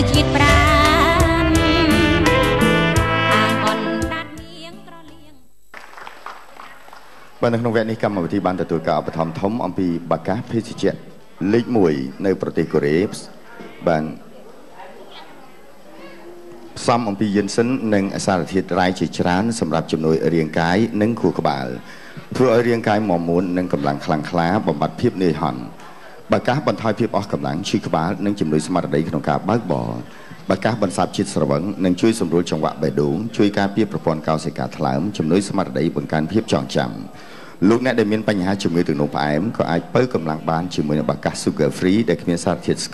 ជាតិប្រាណអាងអនដាត់នាងក្រលៀងបាទនៅក្នុងវគ្គនេះកម្មវិធីបានទទួលការឧបត្ថម្ភធំអំពីបាកាសភេសជ្ជៈលេខ1នៅប្រទេសកូរ៉េបានផ្សំអំពីយិនសិននិងអសារធាតុរ៉ែជាច្រើនសម្រាប់ជំនួយរាងកាយនិងខួរក្បាលធ្វើឲ្យរាងកាយមាំមួននិងកម្លាំងខ្លាំងក្លាបំបត្តិភាពនឿយហត់បាកាសបន្ថយភាពអស់កម្លាំងឈឺក្បាលនិងជំនួយស្មារតីក្នុងការបើកបរបាកាសបន្សាបជាតិស្រវឹងនិងជួយសម្រួលចង្វាក់បេះដូងជួយការពារប្រព័ន្ធកោសិកាថ្លើមជំនួយស្មារតីបង្កើនភាពចងចាំលោកអ្នកដែលមានបញ្ហាជំងឺទឹកនោមផ្អែមក៏អាចបើកម្លាំងបានជាមួយនឹងបាកាស Sugar Free ដែលគ្មានសារធាតុស្ករ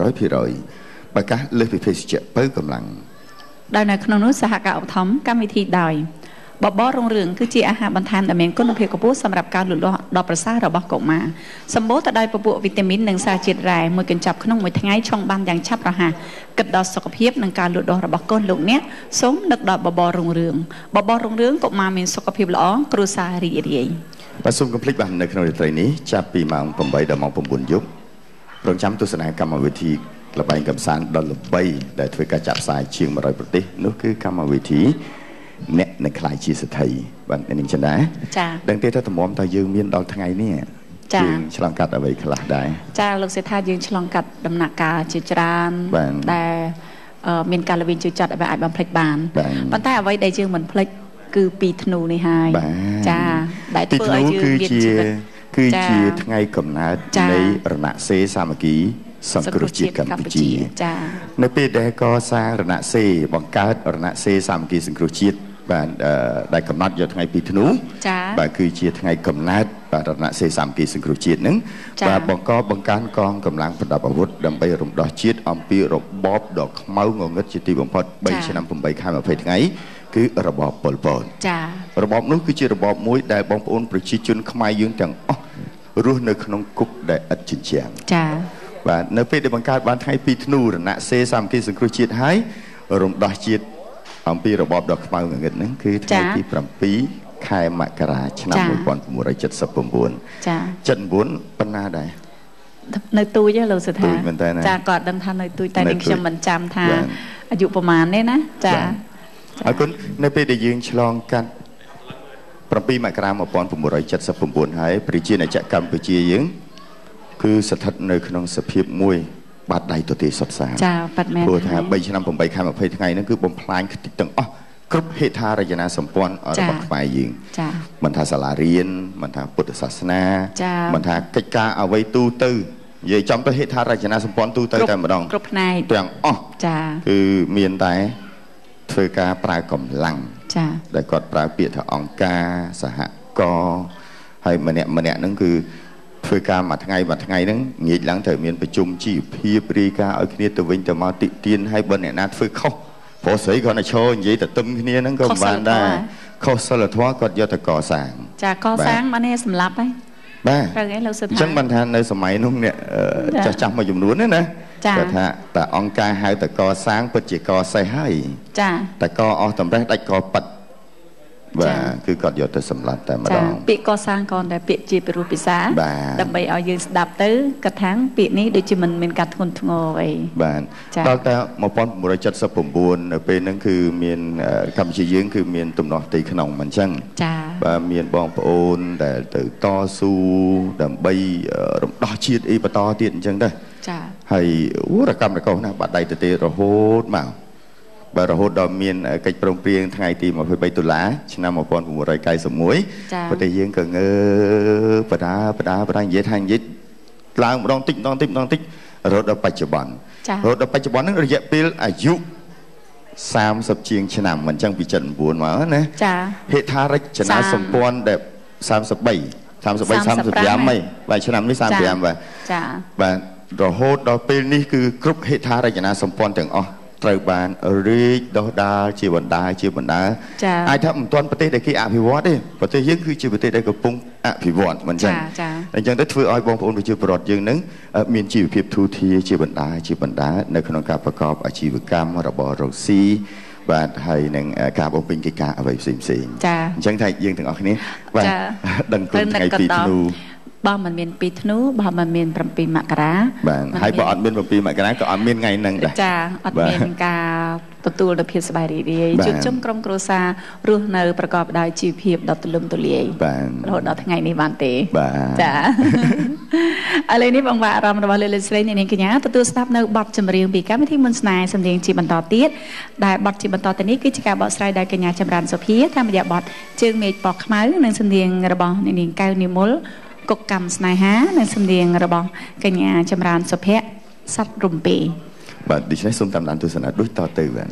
100% បាកាសលើសពីភេសជ្ជៈបើកម្លាំងដោយនៅក្នុងនោះសហការឧបត្ថម្ភកម្មវិធីដោយបបររុងរឿងគឺជាអាហារបន្ថែមដែលមានគុណភាពខ្ពស់សម្រាប់ការលូតលាស់ដ៏ប្រសើររបស់កុមារសម្បូរទៅដោយពពួកវីតាមីននិងសារជាតិរ៉ែមួយកញ្ចប់ក្នុងមួយថ្ងៃឆុងបានយ៉ាងឆាប់រហ័សគិតដល់សុខភាពនិងការលូតលាស់របស់កូនលោកអ្នកសូមនឹកដល់បបររុងរឿងបបររុងរឿងកុមារមានសុខភាពល្អគ្រួសាររីករាយបាទសូមកុំភ្លេចបាទនៅក្នុងរាត្រីនេះចាប់ពីម៉ោង8ដល់ម៉ោង9យប់រងចាំទស្សនាកម្មវិធីល្បែងកម្សាន្តដ៏ល្បីដែលធ្វើការចាក់ផ្សាយជាង100ប្រទេសនោះគឺកម្មវិធីអ្នកនឹងខ្លាយជាសេដ្ឋីបាទនាងចិន្តាចា៎ដឹងទេថាតម្រាំតើយើងមានដល់ថ្ងៃនេះយើងឆ្លងកាត់អ្វីខ្លះដែរចា៎លោកសេដ្ឋាយើងឆ្លងកាត់ដំណាក់កាលជាច្រើនដែលមានការល្វីងជួយចាត់ឲ្យអាចបំភ្លេចបានប៉ុន្តែអ្វីដែលយើងមិនភ្លេចគឺពីធ្នូនេះហើយចា៎ដែលធ្វើឲ្យយើងមានជីវិតគឺជាថ្ងៃកំណើតនៃរណសេរីសាមគ្គីសង្គ្រោះជាតិកម្ពុជាចា៎នៅពេលដែលកសាងរណសេរីបង្កើតរណសេរីសាមគ្គីសង្គ្រោះជាតិបាទដែលកំណត់យកថ្ងៃពីធ្នូបាទគឺជាថ្ងៃកំណើតបាទរណសេរីសាមគ្គីសង្គ្រោះជាតិនឹងបាទបង្កើនកងកម្លាំងប្រដាប់អាវុធដើម្បីរំដោះជាតិអំពីរបបដ៏ខ្មៅងងឹតជាទីបំផុត3ឆ្នាំ8ខែ20ថ្ងៃគឺរបបប៉ុលពតចា៎របបនោះគឺជារបបមួយដែលបងប្អូនប្រជាជនខ្មែរយើងទាំងអស់រស់នៅក្នុងគុកដែលឥតជញ្ជាំងចា៎បាទនៅពេលដែលបង្កើតបានថ្ងៃពីធ្នូរណសេរីសាមគ្គីសង្គ្រោះជាតិហើយរំដោះជាតិអំពីរបបដ៏ខ្មៅងងឹតហ្នឹងគឺថ្ងៃទី7ខែមករាឆ្នាំ1979 ចា 79ប៉ុណ្ណាដែរនៅទូចលោកសុថាចាគាត់ដឹងថានៅទូចតែនឹងខ្ញុំមិនចាំថាអាយុប្រហែលទេណាចាអរគុណនៅពេលដែលយើងឆ្លងកាត់7មករា1979ហើយប្រជាណាចក្រកម្ពុជាយើងគឺស្ថិតនៅក្នុងសភាពមួយបាត់ដៃទទេសុទ្ធសាធចាប៉ាត់មែនព្រោះថា3ឆ្នាំ8ខែ20ថ្ងៃហ្នឹងគឺបំផ្លាញខ្ទេចទាំងអស់គ្រប់ហេដ្ឋារចនាសម្ព័ន្ធរបស់ខ្មែរយើងចាមិនថាសាលារៀនមិនថាពុទ្ធសាសនាមិនថាកិច្ចការអ្វីទូទៅនិយាយចំទៅហេដ្ឋារចនាសម្ព័ន្ធទូទៅតែម្ដងគ្រប់ផ្នែកទាំងអស់ចាគឺមានតែធ្វើការប្រើកម្លាំងចាដែលគាត់ប្រើពាក្យថាអង្គការសហគមន៍ហើយម្នាក់ហ្នឹងគឺធ្វើការមួយថ្ងៃហ្នឹងងាកឡើងត្រូវមានប្រជុំជីវភាពរាយការណ៍ឲ្យគ្នាទៅវិញទៅមកតិទៀនហើយបើអ្នកណាធ្វើខុសព្រោះស្រីគាត់ទៅឈរនិយាយទៅទឹមគ្នាហ្នឹងក៏មិនបានដែរខុសសិលធម៌គាត់យកទៅកសាងចាកសាងបាននេះសម្លាប់ហើយបាទត្រូវឯងលោកសុថាអញ្ចឹងបានថានៅសម័យនោះអ្នកចាស់មួយចំនួនណាគាត់ថាតែអង្គការហៅតកសាងពិតជាកសេះហើយចាតកអស់តម្រេះដាច់កប៉ិតបាទគឺគាត់យកទៅសម្លាប់តែម្ដងពាក្យកសាងក៏តែពាក្យជាពិរោះពិសាដើម្បីឲ្យយើងស្ដាប់ទៅគាត់ថាពាក្យនេះដូចជាមិនមានការធ្ងន់ធ្ងរអីបាទដល់តែ1979នៅពេលហ្នឹងគឺមានកម្ពុជាយើងគឺមានទំនាស់ទីក្នុងមិនអញ្ចឹងចាបាទមានបងប្អូនដែលទៅតស៊ូដើម្បីរំដោះជាតិអីបន្តទៀតអញ្ចឹងដែរចាហើយរកម្មរកោសណាបាត់ដៃទៅទេរហូតមកបាទរហូតដល់មានកិច្ចព្រមព្រៀងថ្ងៃទី23តុលាឆ្នាំ1991ប្រទេសយើងក៏ងើបដានិយាយថានិយាយឡើងម្ដងតិចរហូតដល់បច្ចុប្បន្នហ្នឹងរយៈពេលអាយុ30ជាងឆ្នាំមិនចឹងពី79មកណាចាហេដ្ឋារចនាសម្ព័ន្ធដែល35បាទឆ្នាំនេះ35បាទចាបាទរហូតដល់ពេលនេះគឺគ្រប់ហេដ្ឋារចនាសម្ព័ន្ធទាំងអស់ត្រូវបានរីកដុះដាលជាបណ្ដាអាចថាមិនទាន់ប្រទេសដែលគេអភិវឌ្ឍទេប្រទេសយើងគឺជាប្រទេសដែលកំពុងអភិវឌ្ឍមិនចឹងអញ្ចឹងទៅធ្វើឲ្យបងប្អូនប្រជាពលរដ្ឋយើងនឹងមានជីវភាពធូរធារជាបណ្ដានៅក្នុងការប្រកបអាជីវកម្មរបស់រកស៊ីបាទហើយនឹងការបំពេញកិច្ចការអ្វីផ្សេងចាអញ្ចឹងថាយើងទាំងអស់គ្នាបាទដឹងគុណថ្ងៃពីធ្នូบ่มันមាន2ធ្នូบ่มันមាន7មករាបាទហើយបើអត់មាន7មករាក៏អត់មានថ្ងៃហ្នឹងដែរចាអត់មានការទទួលនូវភាពសប្បាយរីករាយជួបជុំក្រុមគ្រួសាររស់នៅប្រកបដោយជីវភាពដ៏ទូលំទូលាយរហូតដល់ថ្ងៃនេះបានទេចាឥឡូវនេះបងប្អូនអារម្មណ៍របស់លោកស្រីនាងកញ្ញាទទួលស្ដាប់នៅបទចម្រៀងពីកម្មវិធីមុនស្នេហ៍សំឡេងជាបន្តទៀតដែលបទជាបន្តទៅនេះគឺជាការបកស្រាយដោយកញ្ញាចម្រើនសុភាតាមរយៈបទជើងមេឃពណ៌ខ្មៅនិងសំឡេងរបស់នាងកៅនិមលគុកកម្មស្នេហានិងសំឡេងរបស់កញ្ញាចម្រើនសុភ័ក្រសັດរំពេបាទដូច្នេះសូមតាមដានទស្សនាដូចតទៅបាទ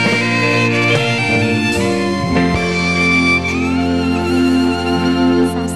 ស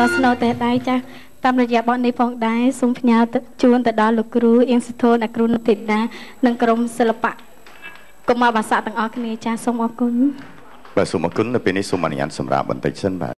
ស្នូតែដៃចាស់តាមរយៈបទនេះផងដែរសូមផ្ញើជូនទៅដល់លោកគ្រូអៀងសុធនអ្នកគ្រូនុតិតានិងក្រុមសិល្បៈកុមារបាសាទាំងអស់គ្នាចាស់សូមអរគុណបាទសូមអរគុណនៅពេលនេះសូមអនុញ្ញាតសម្រាប់បន្តិចសិនបាទ